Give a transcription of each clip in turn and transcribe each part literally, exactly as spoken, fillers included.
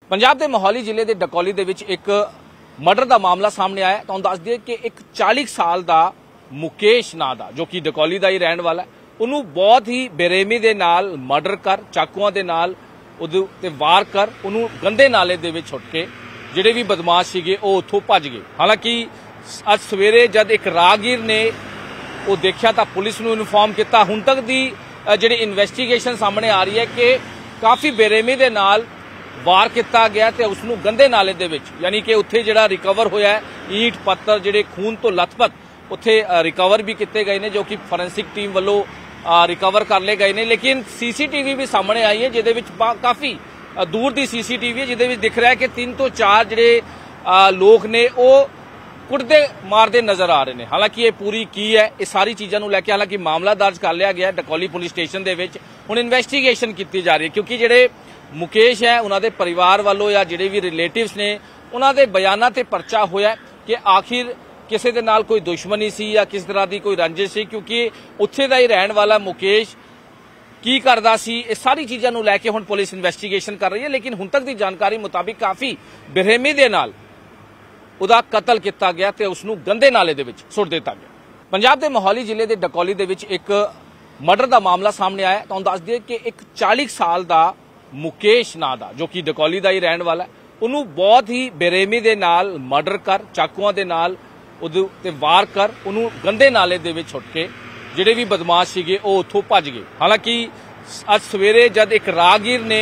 पंजाब के मोहाली जिले के डकौली दे विच एक मर्डर का मामला सामने आया। तो दस दिए कि एक चालीस साल का मुकेश नां दा जो कि डकौली का ही रहने वाला है, उन्होंने बहुत ही बेरहमी के नाल मर्डर कर चाकुआं दे नाल उहदे ते वार कर उन्होंने गंदे नाले दे विच सुट के जिहड़े भी बदमाश सीगे वो उत्थों भज गए। हालांकि अज सवेरे जब एक राहगीर ने वो देखा तो पुलिस नूं इन्फॉर्म किया। हुण तक दी जिहड़ी इन्वेस्टिगेशन सामने आ रही है कि काफ़ी बेरहमी दे नाल वार किया गया तो उसनूं गंदे नाले दे विच यानी कि उत्थे जिहड़ा रिकवर होया है ईंट पत्थर जिहड़े खून तो लथपथ उत्थे रिकवर भी किए गए ने जो कि फॉरेंसिक टीम वालों रिकवर कर ले गए ने। लेकिन सीसीटीवी भी सामने आई है जिहदे विच काफ़ी दूर की सीसीटीवी है जिहदे विच दिख रहा है कि तीन तो चार जिहड़े लोग ने वो कुटदे मारदे नज़र आ रहे हैं। हालांकि ये पूरी की है ये सारी चीज़ों को लैके हालांकि मामला दर्ज कर लिया गया डकौली पुलिस स्टेशन दे विच हुण इन्वेस्टिगेशन की जा रही है क्योंकि जिहड़े मुकेश है उन्होंने परिवार वालों या जिहड़े भी रिलेटिव्स ने उन्होंने बयानों ते परचा होया कि आखिर किसी के नाल कोई दुश्मनी सी या किस तरह की कोई रंजिश सी, क्योंकि उत्थे दा ही रहने वाला मुकेश की करदा सी। ये सारी चीज़ों को लैके हुण पुलिस इन्वेस्टिगेशन कर रही है। लेकिन हुण तक की जानकारी मुताबिक काफ़ी बेरहमी दे नाल उहदा कतल किया गया तो उसनूं गंदे नाले दे विच सुट दिता गया। पंजाब के मोहाली जिले के डकौली दे विच एक मर्डर का मामला सामने आया। तो दस दिए कि एक चालीस साल का मुकेश नां दा जो कि डकौली का ही रहने वाला है, उन्होंने बहुत ही बेरहमी के नाल मर्डर कर चाकुआं दे नाल उहदे ते वार कर उन्होंने गंदे नाले दे विच सुट के जिहड़े भी बदमाश सीगे वो उत्थों भज गए। हालांकि अज सवेरे जब एक राहगीर ने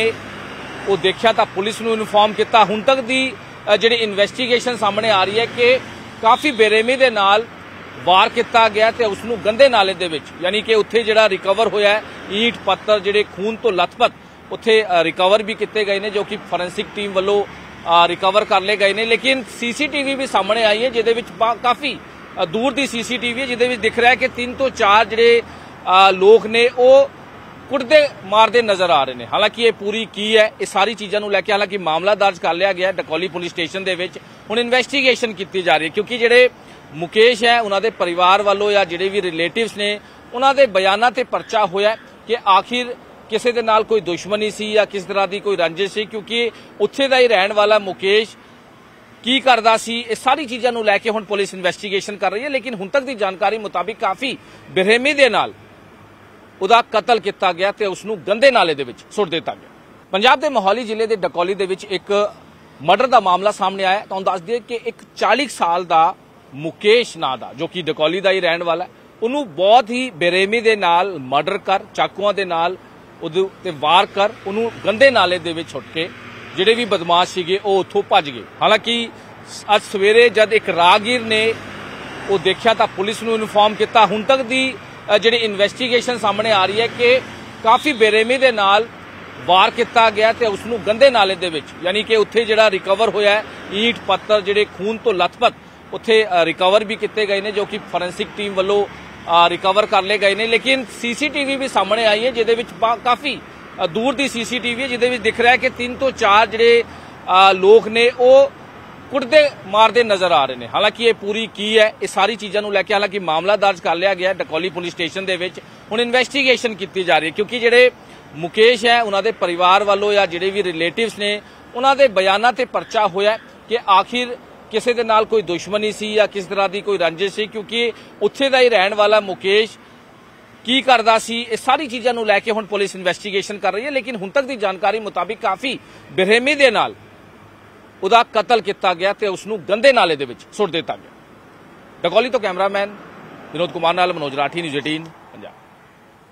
वो देखा तो पुलिस नूं इन्फॉर्म किया। हुण तक दी जिहड़ी इन्वेस्टिगेशन सामने आ रही है कि काफ़ी बेरहमी के नाल वार किया गया तो उसनूं गंदे नाले दे विच यानी कि उत्थे जिहड़ा रिकवर होया है ईंट पत्थर जिहड़े खून तो लथपथ उत्थे रिकवर भी किए गए ने जो कि फॉरेंसिक टीम वालों रिकवर कर ले गए ने। लेकिन सीसीटीवी भी सामने आई है जिहदे विच काफ़ी दूर की सीसीटीवी है जिहदे विच दिख रहा है कि तीन तो चार जिहड़े लोग ने वो कुटदे मारदे नज़र आ रहे हैं। हालांकि ये पूरी की है ये सारी चीज़ों को लैके हालांकि मामला दर्ज कर लिया गया डकौली पुलिस स्टेशन दे विच हुण इन्वेस्टिगेशन की जा रही है क्योंकि जिहड़े मुकेश है उन्होंने परिवार वालों या जिहड़े भी रिलेटिव्स ने उन्होंने बयानों ते परचा होया कि आखिर किसी के नाल कोई दुश्मनी सी या किस तरह की कोई रंजिश सी, क्योंकि उत्थे दा ही रहने वाला मुकेश की करदा सी। ये सारी चीज़ों को लैके हुण पुलिस इन्वेस्टिगेशन कर रही है। लेकिन हुण तक की जानकारी मुताबिक काफ़ी बेरहमी दे नाल उहदा कतल किया गया तो उसनूं गंदे नाले दे विच सुट दिता गया। पंजाब के मोहाली जिले के डकौली दे विच एक मर्डर का मामला सामने आया। तो दस दिए कि एक चालीस साल का मुकेश नां दा जो कि डकौली का ही रहने वाला है, उन्होंने बहुत ही बेरहमी के नाल मर्डर कर चाकुआं दे नाल उहदे ते वार कर उन्होंने गंदे नाले दे विच सुट के जिहड़े भी बदमाश सीगे वो उत्थों भज गए। हालांकि अज सवेरे जब एक राहगीर ने वो देखा तो पुलिस नूं इन्फॉर्म किया। हुण तक दी जिहड़ी इन्वेस्टिगेशन सामने आ रही है कि काफ़ी बेरहमी के नाल वार किया गया तो उसनूं गंदे नाले दे विच यानी कि उत्थे जिहड़ा रिकवर होया है ईंट पत्थर जिहड़े खून तो लथपथ उत्थे रिकवर भी किए गए ने जो कि फॉरेंसिक टीम वालों रिकवर कर ले गए ने। लेकिन सीसीटीवी भी सामने आई है जिहदे विच काफ़ी दूर की सीसीटीवी है जिहदे विच दिख रहा है कि तीन तो चार जिहड़े लोग ने वो कुटदे मारदे नज़र आ रहे हैं। हालांकि ये पूरी की है ये सारी चीज़ों को लैके हालांकि मामला दर्ज कर लिया गया डकौली पुलिस स्टेशन दे विच हुण इन्वेस्टिगेशन की जा रही है क्योंकि जिहड़े मुकेश है उन्होंने परिवार वालों या जिहड़े भी रिलेटिव्स ने उन्होंने बयानों ते परचा होया कि आखिर किसी के नाल कोई दुश्मनी सी या किस तरह की कोई रंजिश सी, क्योंकि उत्थे दा ही रहने वाला मुकेश की करदा सी। ये सारी चीज़ों को लैके हुण पुलिस इन्वेस्टिगेशन कर रही है। लेकिन हुण तक की जानकारी मुताबिक काफ़ी बेरहमी दे नाल उहदा कतल किया गया तो उसनूं गंदे नाले दे विच सुट दिता गया। डकौली तो कैमरामैन विनोद कुमार नाल मनोज राठी, न्यूज़ अठारह।